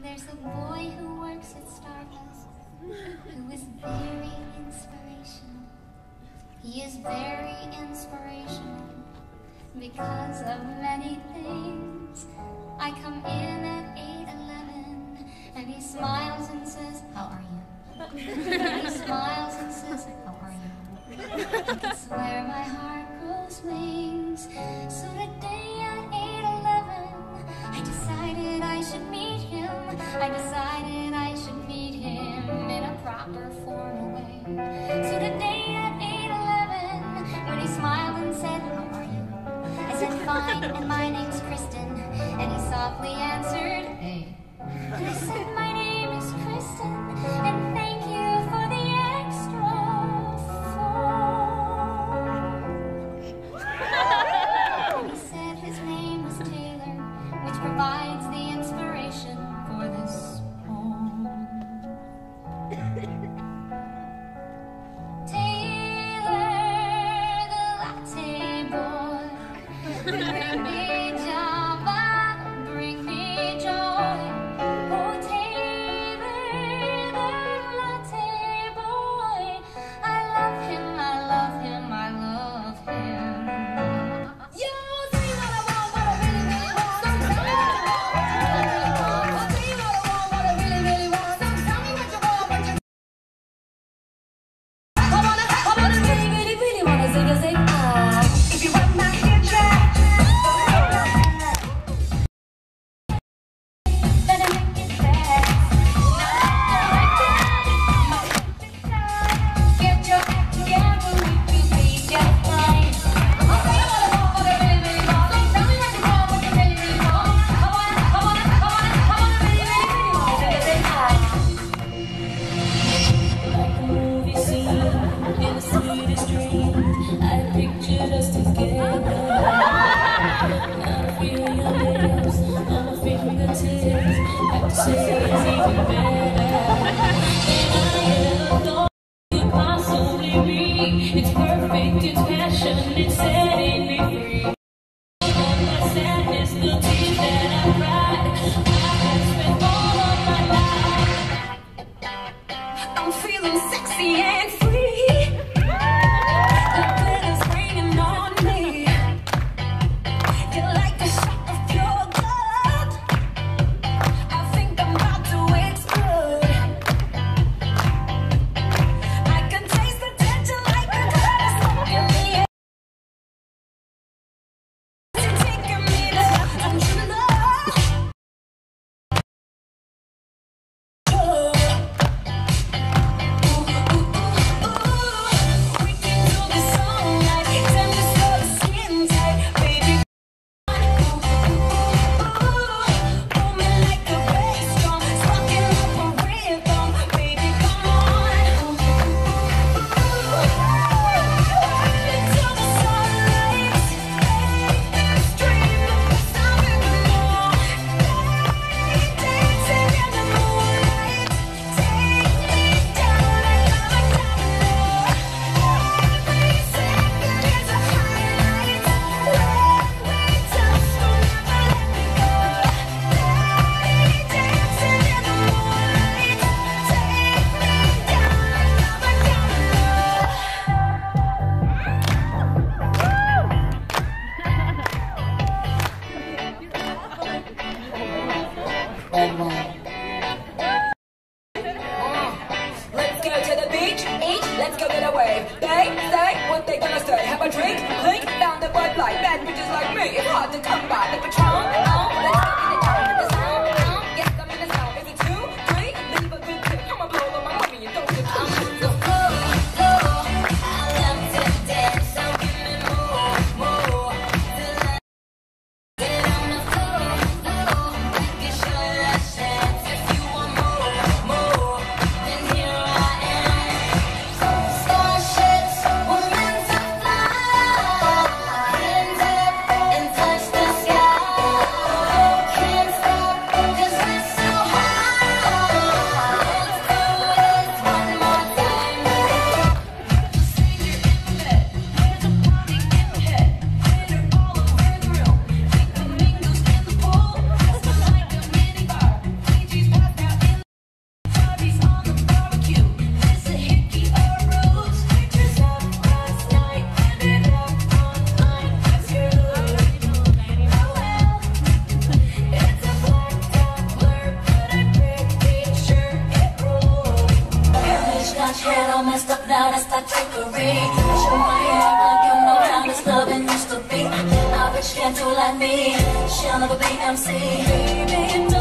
There's a boy who works at Starbucks who is very inspirational. He is very inspirational because of many things. I come in at 8:11 and he smiles and says, "How are you?" He smiles and says, "How are you?" I can swear my heart grows wings. So today at 8:11 I decided I should meet him. I decided I should meet him in a proper formal way. So today at 8:11 when he smiled and said, "How are you?" I said, "Fine, and my name's Kristen." And he softly answered, "Hey." And I said, "My name is Kristen, and thank you for the extra phone." And he said his name was Taylor, which provides the inspiration for this poem. Taylor, the latte boy, bring me Java, bring me joy. Oh, Taylor, the latte boy, I love him, I love him, I love him. You say what I want, what I really, really want. So tell me what you want, what you really, really want. I'll tell you what I want, what I really, really want. So tell me what you want, what you. I wanna really, really, really wanna zig a zig. If you want my hair dry, better make it fast. Get your act together, we could be just fine. I'll tell you what I want, what I really, really want. So tell me what you want, what you really, really want. I wanna really, really, really wanna zig a zig. Like a movie scene in the sweetest dream, I pictured us together. Now I feel your lips on my fingertips. Have to say it's even better than I ever thought it could possibly be. It's perfect, it's passion, it's setting me free. All my sadness, the tears that I cried, I have spent all of my life. I'm feeling sexy and free. The glitter's raining on me. You're like a shot of pure blood. I think I'm about to explode. now that's that trickery. Show my hand like you know how this loving used to be. I bet she can't do like me, she'll never be MC. Baby,